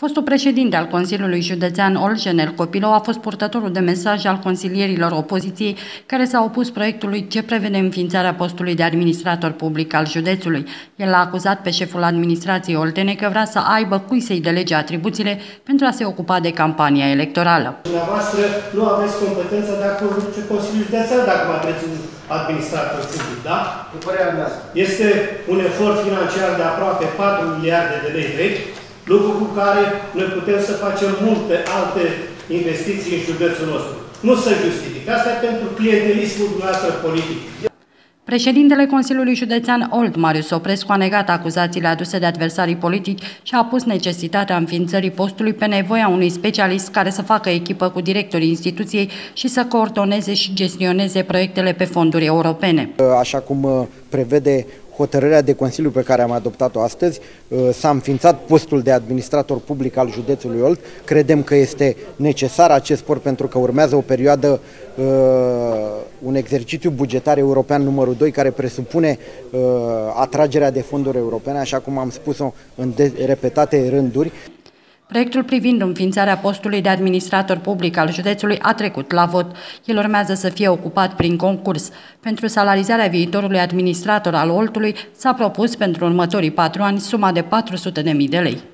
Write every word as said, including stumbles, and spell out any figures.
Fostul președinte al Consiliului Județean Olt, Jenel Copilou, a fost purtătorul de mesaj al consilierilor opoziției care s-au opus proiectului ce prevede înființarea postului de administrator public al județului. El a acuzat pe șeful administrației oltene că vrea să aibă cui să-i delege atribuțiile pentru a se ocupa de campania electorală. Dumneavoastră nu aveți competența de a conduce Consiliul Județean dacă mai vreți un administrator public, da? Este un efort financiar de aproape patru miliarde de lei vechi, lucru cu care noi putem să facem multe alte investiții în județul nostru. Nu se justifică. Asta e pentru clientelismul dumneavoastră politic. Președintele Consiliului Județean Olt, Marius Oprescu, a negat acuzațiile aduse de adversarii politici și a pus necesitatea înființării postului pe nevoia unui specialist care să facă echipă cu directorii instituției și să coordoneze și gestioneze proiectele pe fonduri europene. Așa cum prevede hotărârea de Consiliu pe care am adoptat-o astăzi, s-a înființat postul de administrator public al județului Olt. Credem că este necesar acest post pentru că urmează o perioadă, un exercițiu bugetar european numărul doi, care presupune atragerea de fonduri europene, așa cum am spus-o în repetate rânduri. Proiectul privind înființarea postului de administrator public al județului a trecut la vot. El urmează să fie ocupat prin concurs. Pentru salarizarea viitorului administrator al Oltului s-a propus pentru următorii patru ani suma de patru sute de mii de lei.